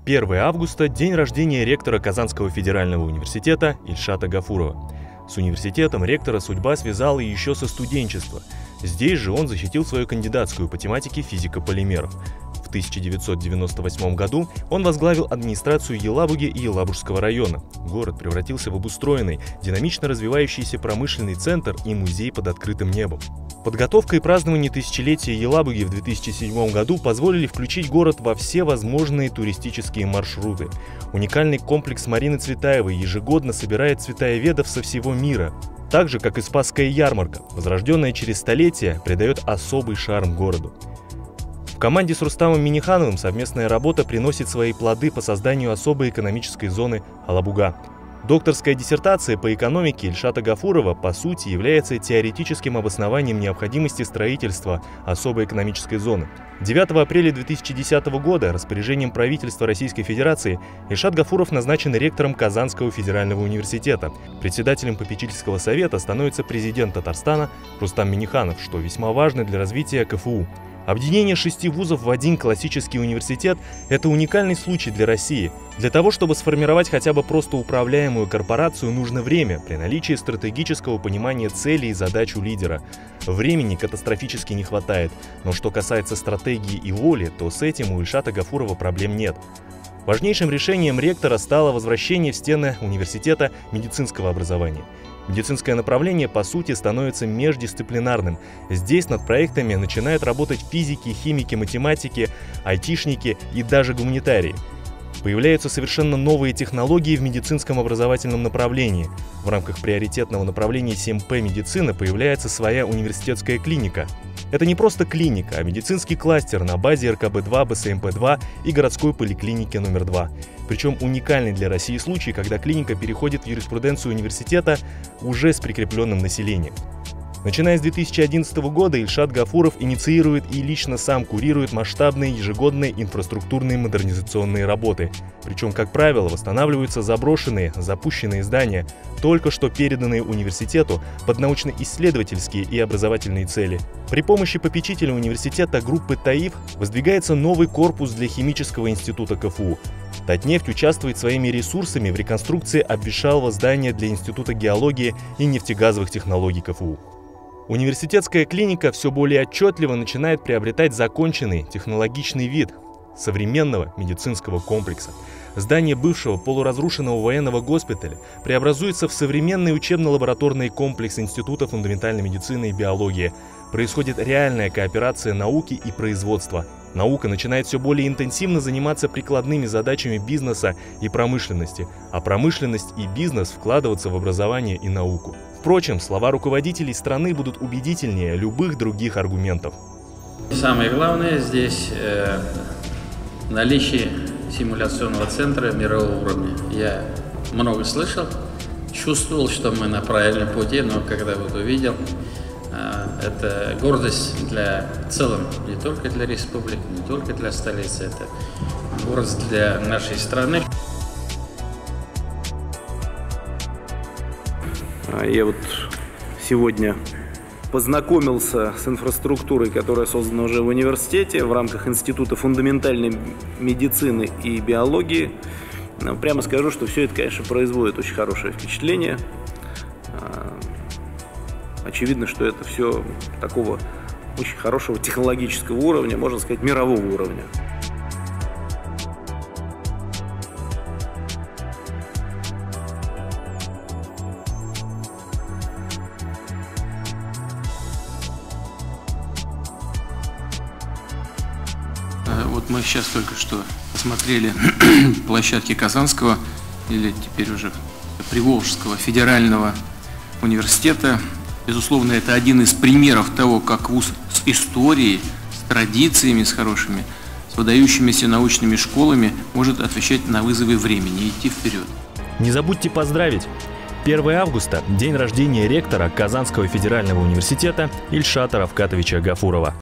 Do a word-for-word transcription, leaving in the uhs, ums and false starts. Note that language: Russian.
первое августа – день рождения ректора Казанского федерального университета Ильшата Гафурова. С университетом ректора судьба связала еще со студенчества. Здесь же он защитил свою кандидатскую по тематике физика полимеров. В тысяча девятьсот девяносто восьмом году он возглавил администрацию Елабуги и Елабужского района. Город превратился в обустроенный, динамично развивающийся промышленный центр и музей под открытым небом. Подготовка и празднование тысячелетия Елабуги в две тысячи седьмом году позволили включить город во все возможные туристические маршруты. Уникальный комплекс Марины Цветаевой ежегодно собирает цветаеведов со всего мира. Так же, как и Спасская ярмарка, возрожденная через столетия, придает особый шарм городу. В команде с Рустамом Миннихановым совместная работа приносит свои плоды по созданию особой экономической зоны Алабуга. Докторская диссертация по экономике Ильшата Гафурова по сути является теоретическим обоснованием необходимости строительства особой экономической зоны. девятого апреля две тысячи десятого года распоряжением правительства Российской Федерации Ильшат Гафуров назначен ректором Казанского федерального университета. Председателем попечительского совета становится президент Татарстана Рустам Минниханов, что весьма важно для развития КФУ. Объединение шести вузов в один классический университет – это уникальный случай для России. Для того, чтобы сформировать хотя бы просто управляемую корпорацию, нужно время при наличии стратегического понимания целей и задач у лидера. Времени катастрофически не хватает, но что касается стратегии и воли, то с этим у Ильшата Гафурова проблем нет. Важнейшим решением ректора стало возвращение в стены университета медицинского образования. Медицинское направление, по сути, становится междисциплинарным. Здесь над проектами начинают работать физики, химики, математики, айтишники и даже гуманитарии. Появляются совершенно новые технологии в медицинском образовательном направлении. В рамках приоритетного направления семь пэ медицина появляется своя университетская клиника. Это не просто клиника, а медицинский кластер на базе эр ка бэ два, бэ эс эм пэ два и городской поликлиники номер два. Причем уникальный для России случай, когда клиника переходит в юриспруденцию университета уже с прикрепленным населением. Начиная с две тысячи одиннадцатого года Ильшат Гафуров инициирует и лично сам курирует масштабные ежегодные инфраструктурные модернизационные работы. Причем, как правило, восстанавливаются заброшенные, запущенные здания, только что переданные университету под научно-исследовательские и образовательные цели. При помощи попечителя университета группы ТАИФ воздвигается новый корпус для химического института КФУ. Татнефть участвует своими ресурсами в реконструкции обветшалого здания для Института геологии и нефтегазовых технологий КФУ. Университетская клиника все более отчетливо начинает приобретать законченный технологичный вид современного медицинского комплекса. Здание бывшего полуразрушенного военного госпиталя преобразуется в современный учебно-лабораторный комплекс Института фундаментальной медицины и биологии. Происходит реальная кооперация науки и производства. Наука начинает все более интенсивно заниматься прикладными задачами бизнеса и промышленности, а промышленность и бизнес вкладываться в образование и науку. Впрочем, слова руководителей страны будут убедительнее любых других аргументов. Самое главное здесь э, наличие симуляционного центра мирового уровня. Я много слышал, чувствовал, что мы на правильном пути, но когда вот увидел, э, это гордость для в целом, не только для республики, не только для столицы, это гордость для нашей страны. Я вот сегодня познакомился с инфраструктурой, которая создана уже в университете в рамках Института фундаментальной медицины и биологии. Прямо скажу, что все это, конечно, производит очень хорошее впечатление. Очевидно, что это все такого очень хорошего технологического уровня, можно сказать, мирового уровня. Вот мы сейчас только что посмотрели площадки Казанского, или теперь уже Приволжского федерального университета. Безусловно, это один из примеров того, как вуз с историей, с традициями, с хорошими, с выдающимися научными школами может отвечать на вызовы времени и идти вперед. Не забудьте поздравить! первое августа – день рождения ректора Казанского федерального университета Ильшата Равкатовича Гафурова.